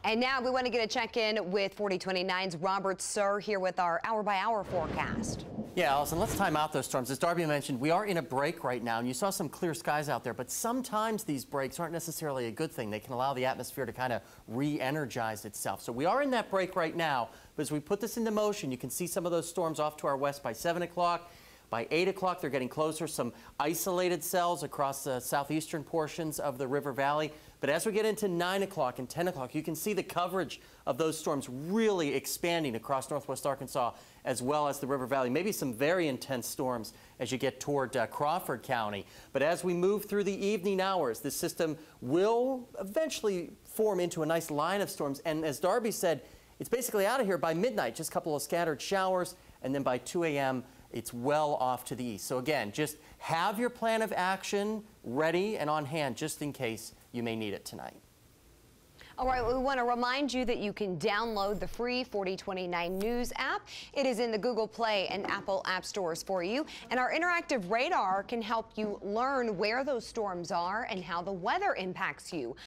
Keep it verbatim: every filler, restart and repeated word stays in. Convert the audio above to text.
And now we want to get a check-in with forty twenty-nine's Robert Sir here with our hour-by-hour forecast. Yeah, Allison, let's time out those storms. As Darby mentioned, we are in a break right now, and you saw some clear skies out there, but sometimes these breaks aren't necessarily a good thing. They can allow the atmosphere to kind of re-energize itself. So we are in that break right now, but as we put this into motion, you can see some of those storms off to our west by seven o'clock. By eight o'clock, they're getting closer, some isolated cells across the southeastern portions of the river valley. But as we get into nine o'clock and ten o'clock, you can see the coverage of those storms really expanding across northwest Arkansas as well as the river valley. Maybe some very intense storms as you get toward uh, Crawford County. But as we move through the evening hours, this system will eventually form into a nice line of storms. And as Darby said, it's basically out of here by midnight, just a couple of scattered showers, and then by two A M it's well off to the east. So again, just have your plan of action ready and on hand just in case you may need it tonight. All right, we want to remind you that you can download the free forty twenty-nine News app. It is in the Google Play and Apple App Stores for you. And our interactive radar can help you learn where those storms are and how the weather impacts you.